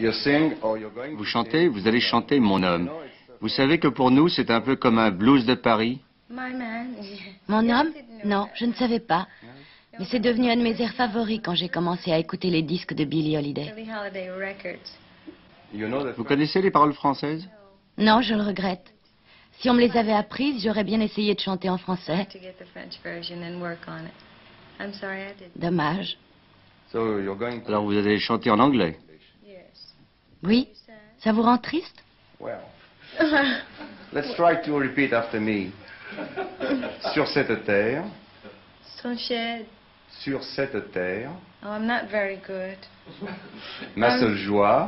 Vous chantez, vous allez chanter Mon homme. Vous savez que pour nous, c'est un peu comme un blues de Paris. Mon homme? Non, je ne savais pas. Mais c'est devenu un de mes airs favoris quand j'ai commencé à écouter les disques de Billie Holiday. Vous connaissez les paroles françaises? Non, je le regrette. Si on me les avait apprises, j'aurais bien essayé de chanter en français. Dommage. Alors vous allez chanter en anglais. Oui? Ça vous rend triste? Let's try to repeat after me. Sur cette terre. Sur cette terre. Oh, I'm not very good. Ma seule joie.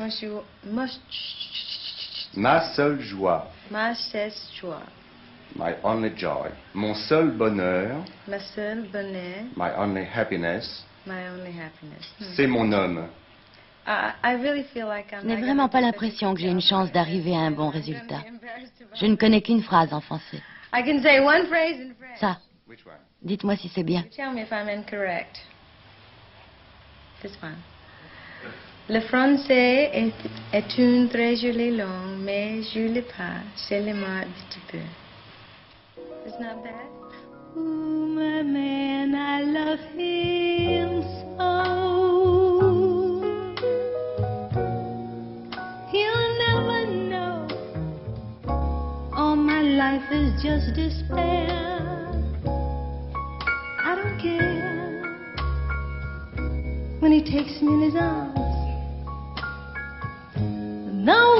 Ma seule joie. Ma seule joie. My only joy. Mon seul bonheur. Ma seule bonheur. My only happiness. My only happiness. C'est mon homme. I really feel like Je n'ai vraiment pas l'impression que j'ai une chance d'arriver à un bon résultat. Je ne connais qu'une phrase en français. I can say one phrase in French. Ça. Dites-moi si c'est bien. Tell me if I'm incorrect. This one. Le français est une très jolie langue, mais je le parle seulement un petit peu. It's not bad. Ooh, my man, I love him so. He'll never know. All my life is just despair. I don't care when he takes me in his arms. No